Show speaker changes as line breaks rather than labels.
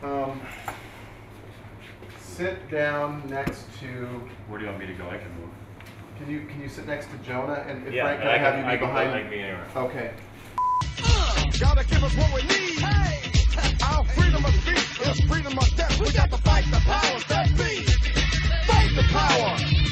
Sit down next to.
Where do you want me to go? I can move.
Can you sit next to Jonah and
Yeah,
Frank? Can I have you be behind?
I can be anywhere.
Okay.
Gotta give us what we need. Hey, our freedom of speech is freedom of death. We got to fight the powers that be. Fight the power.